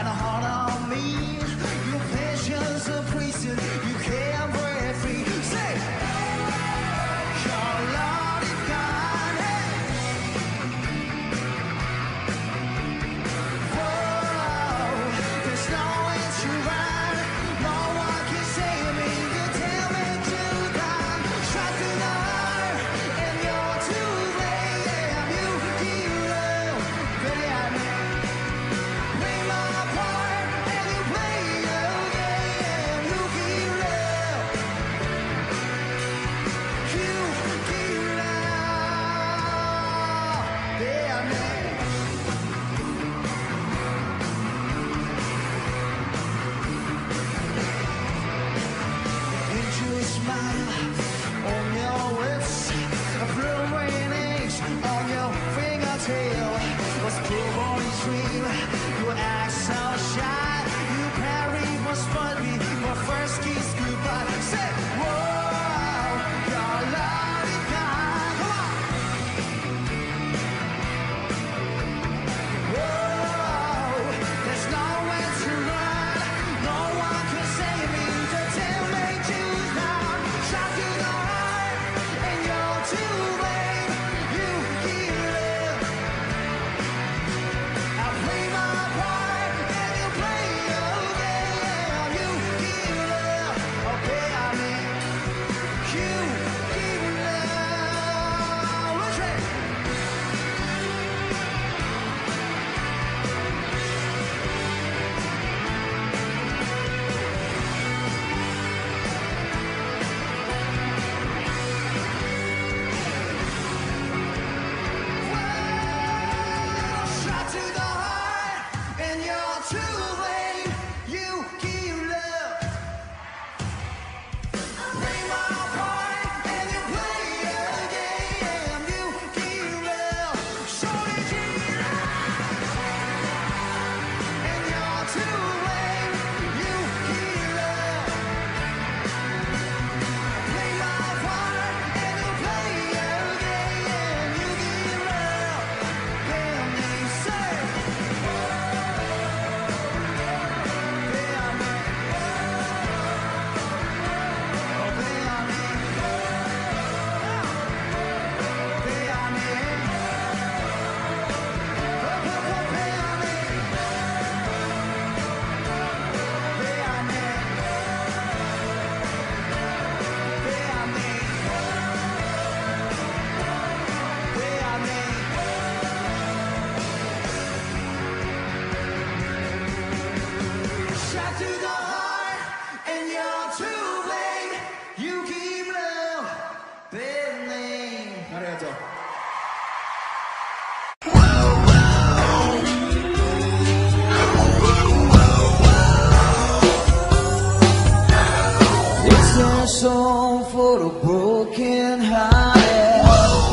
song for the broken hearted.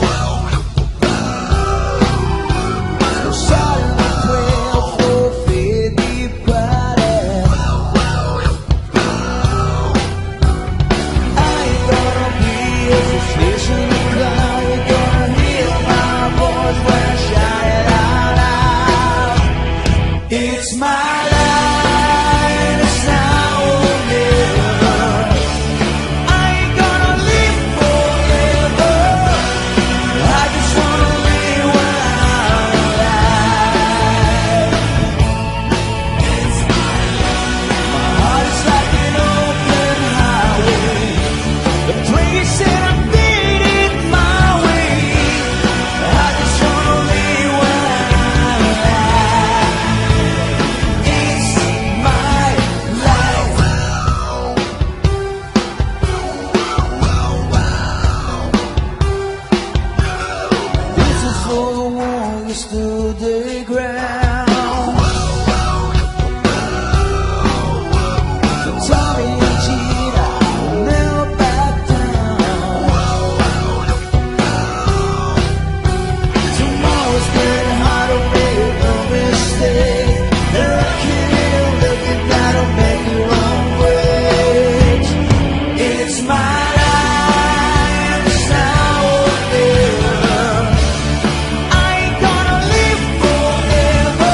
No silent prayer for faith departed. I ain't gonna be a fish in the cloud. You're gonna hear my voice when I shout it out loud. It's my life, it's how we'll live. I ain't gonna live forever. I just wanna live while I'm alive. It's my life. My heart is like an open highway, the place that I'm fading my way. I just wanna live while I'm alive. It's my life. This is for the one who stood the ground. So Tommy and Gina will never back down. Tomorrow's getting harder, make no mistake. Looking and looking, that'll make you wrong ways. It's my life, it's how we'll live. I ain't gonna live forever.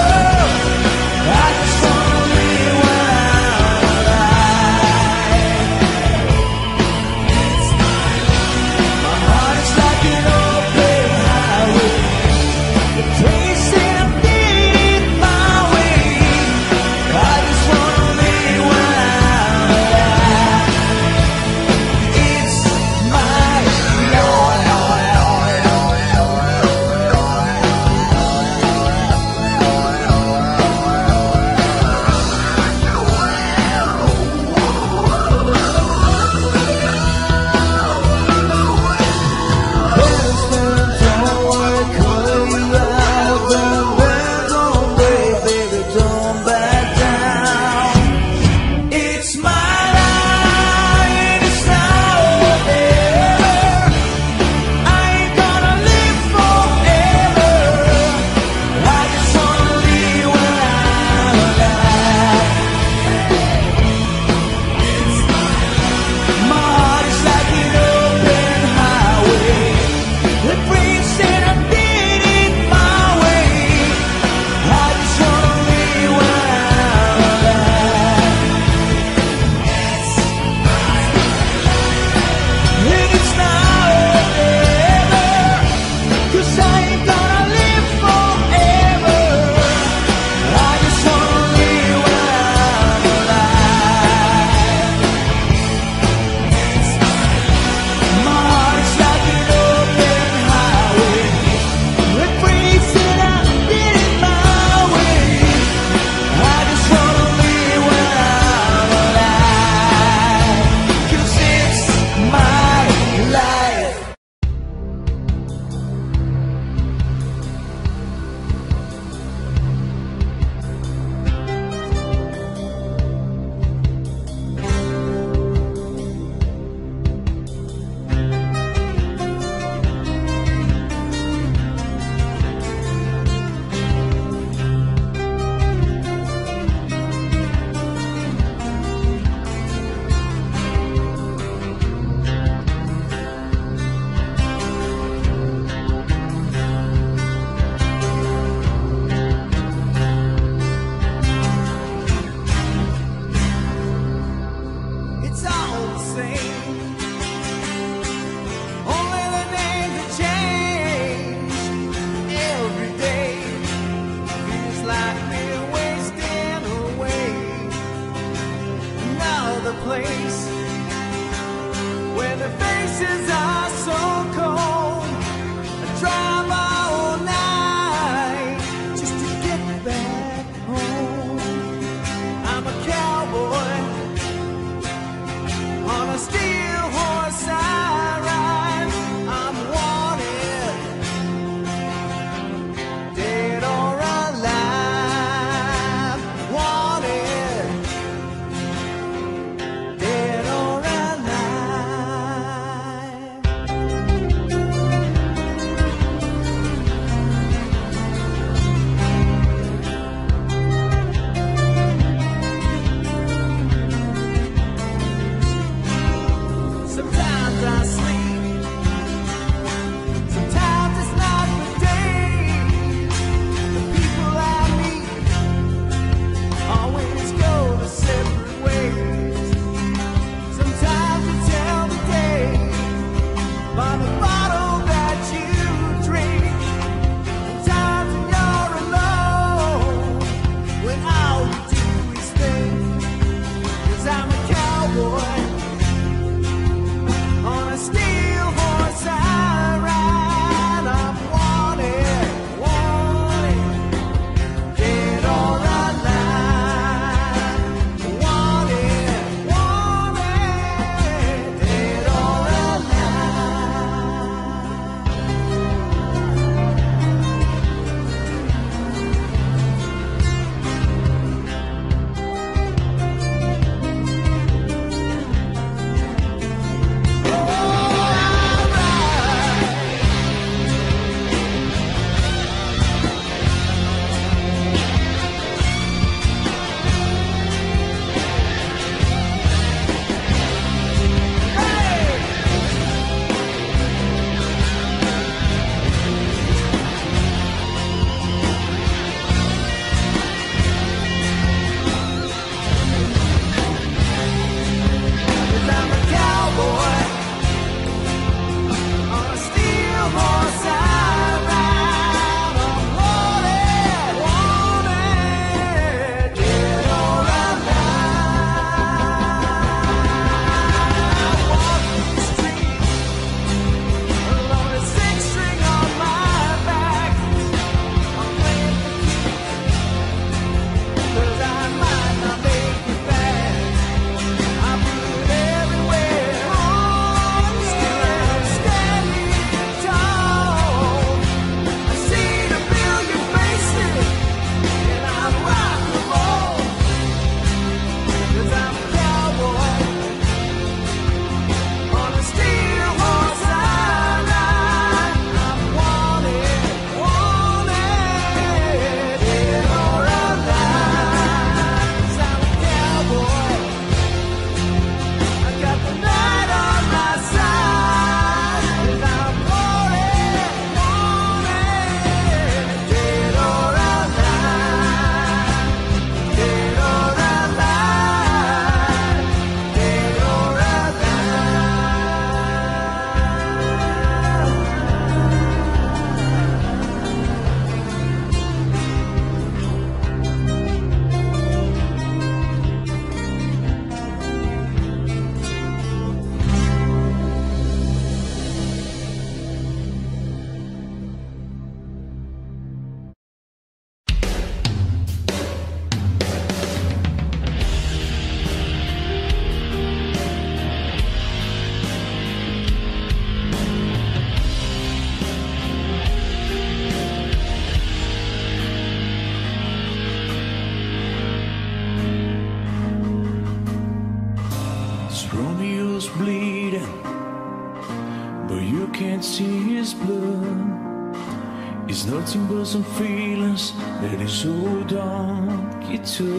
see his blood. It's nothing but some feelings that is so dark to.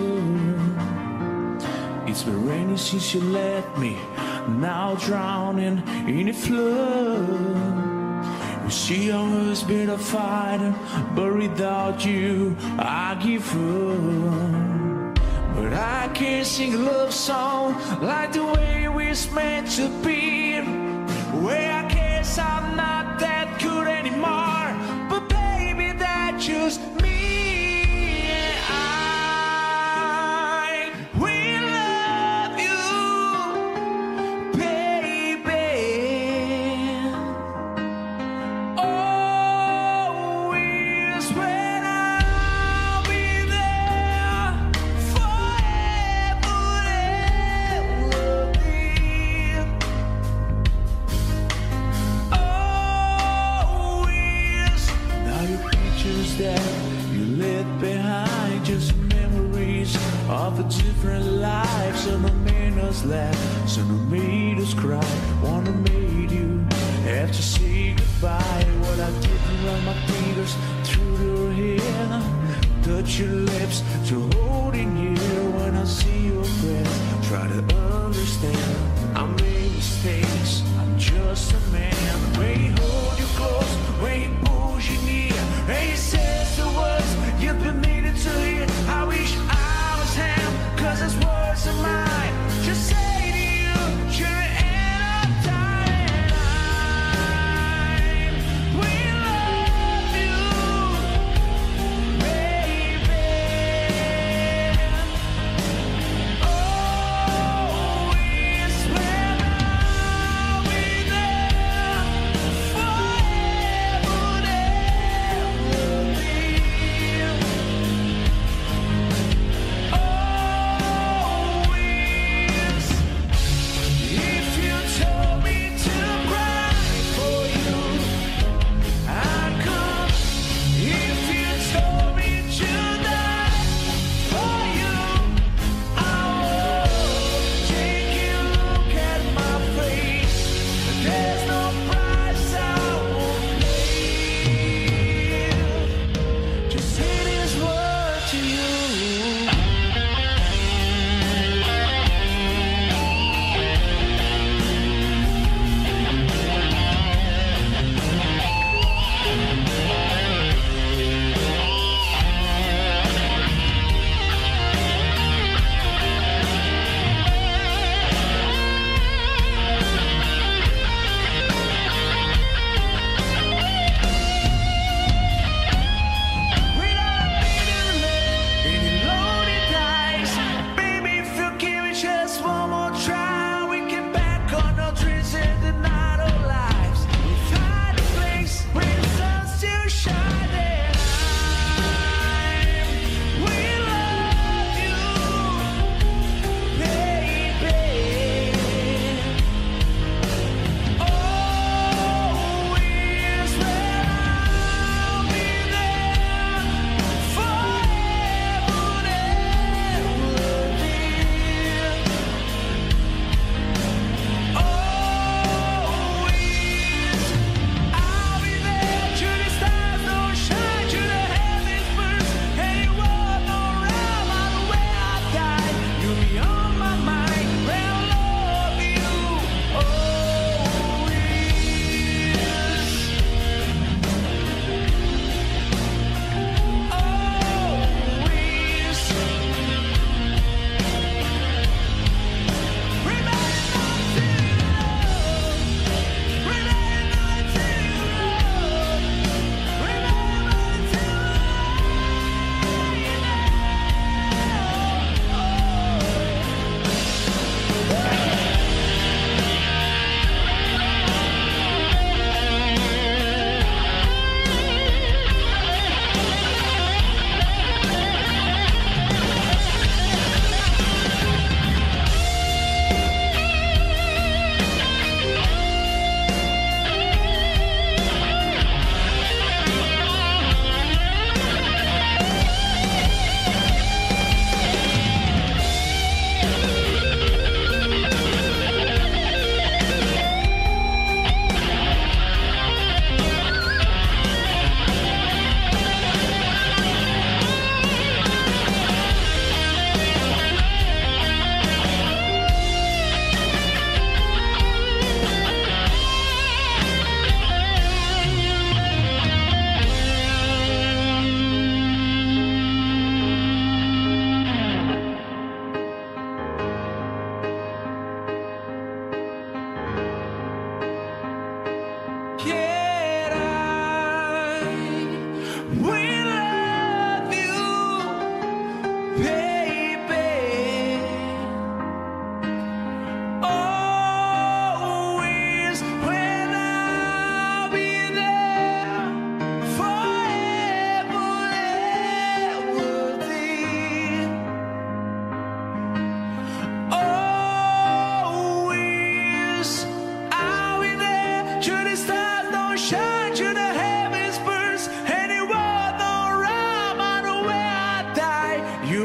It's been raining since you left me, now drowning in a flood. You see I was been a fighter, but without you I give up. But I can't sing a love song like the way we're meant to be. Where I guess I'm not that good anymore, but baby that's just me. I will love you, baby. Always when I'll be there forever and ever be. Always. Now your pictures that you left behind, just memories of a different life. Some have made us laugh, some have made us cry. One have made you have to say goodbye. What I did to run my fingers through your hair, touch your lips to holding you. When I see your breath, try to understand. I made mistakes, I'm just a man. When he hold you close, when he pulls you near, and he says the words you've been needing to hear. I wish I was him, 'cause his words are mine. Just say to you, you're the end of time. We love you, baby. Always when I'll be there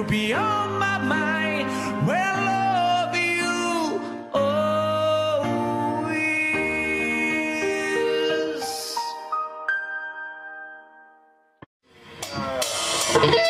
be on my mind. Well, I love you always.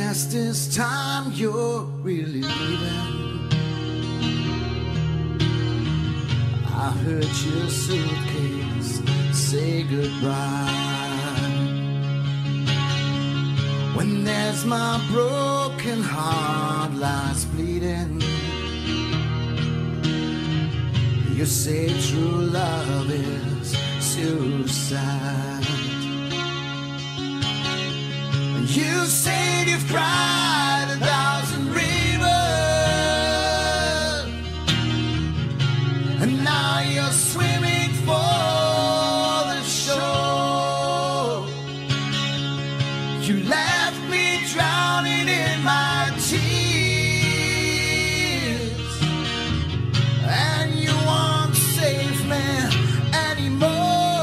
guess this time you're really leaving. I heard your suitcase say goodbye. When there's my broken heart lies bleeding, you say true love is suicide. You said you've cried 1,000 rivers, and now you're swimming for the shore. You left me drowning in my tears, and you won't save me anymore.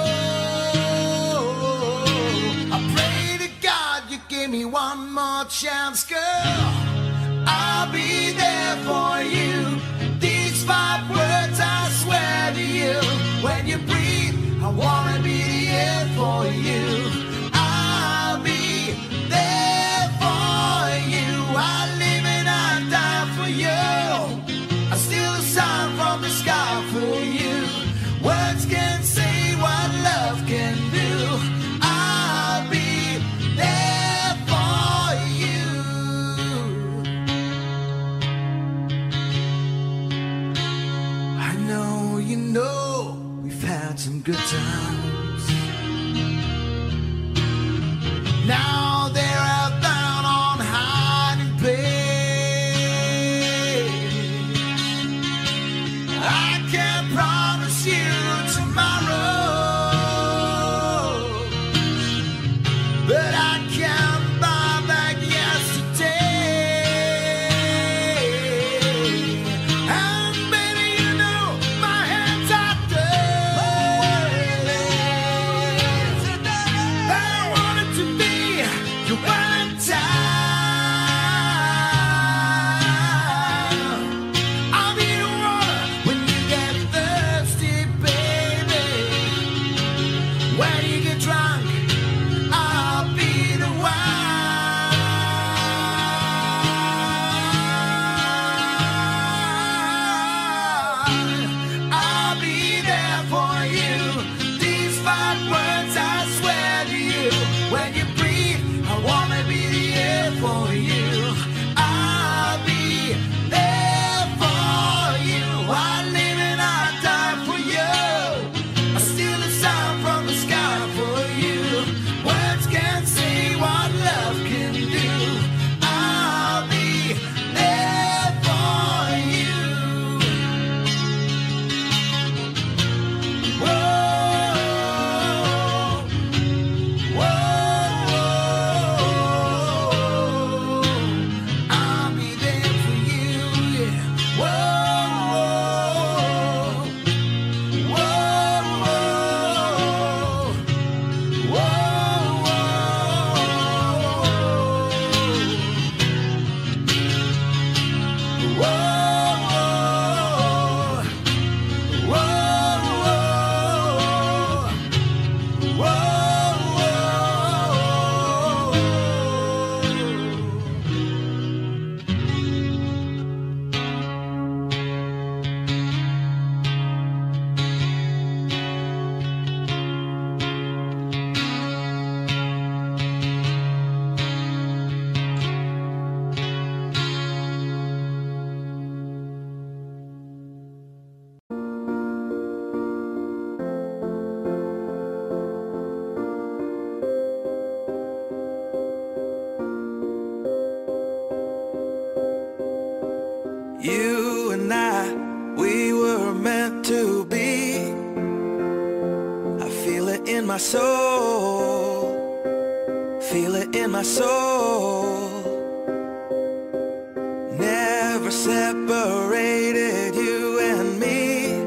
I pray to God you give me one more chance, girl. I'll be there for you. These 5 words I swear to you. When you breathe, I wanna be the air for you. I'll be there for you. I live and I die for you. I steal the sun from the sky for you. Words can't say what love can do. I'll be there for you. I know you know we've had some good times. Now they're out down on hiding place. I can't promise you tomorrow, but I can buy back yesterday. And baby, you know my hands are dirty. I wanted to be your Valentine. I'll be the water when you get thirsty, baby. When you get drunk, I'll be the wine. I'll be there for you. These 5 words I swear to you. When you breathe, I wanna be the air for you. I'll be there for you. I live and I die for you. I steal the sound from the sky for you. Words can't say what love can do. I'll be there for you. Whoa, whoa, I'll be there for you, yeah. Whoa, whoa, You and I, we were meant to be. I feel it in my soul, feel it in my soul. Never separated, you and me.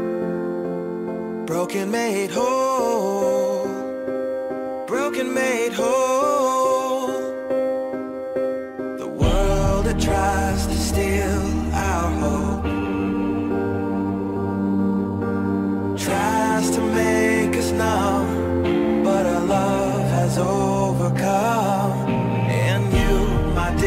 Broken made whole, broken made whole. The world that tries to steal our hope tries to make us numb, but our love has overcome. And you, my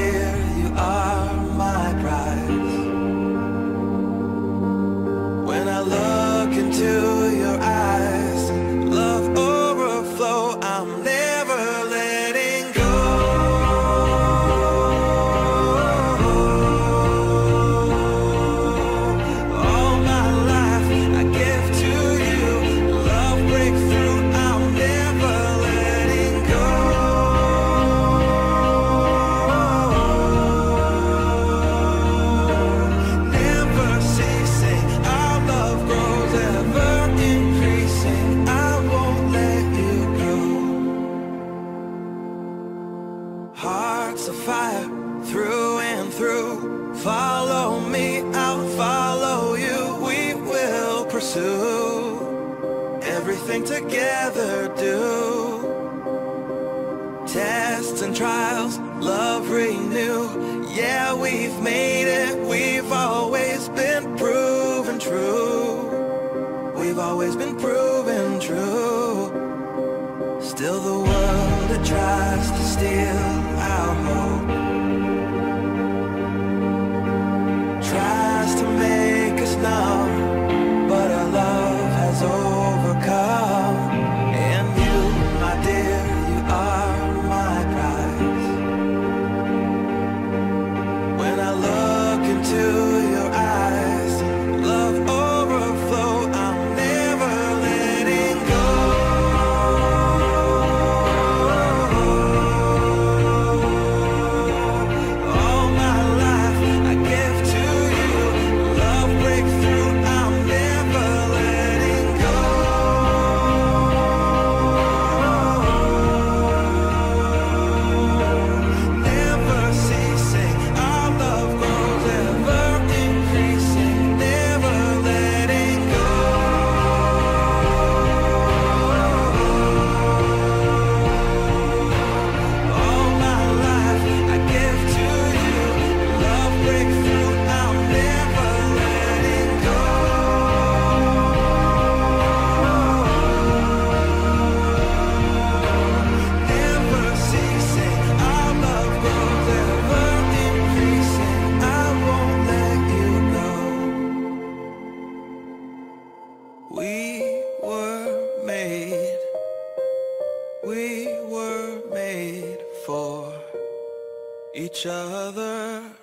everything together do. Tests and trials, love renew. Yeah, we've made it, we've always been proven true. We've always been proven true. Still the world, it tries to steal our hope, tries to make us numb, but our love has overcome. And you, my dear, you are my prize. When I look into your eyes, love overflow, I'm never letting go. All my life I give to you, love breakthrough, I'm never letting go. Never ceasing, our love grows ever increasing, never letting go. All my life I give to you, love breakthrough, I'm never letting go. Never ceasing, our love grows ever increasing, I won't let you go. We were made for each other.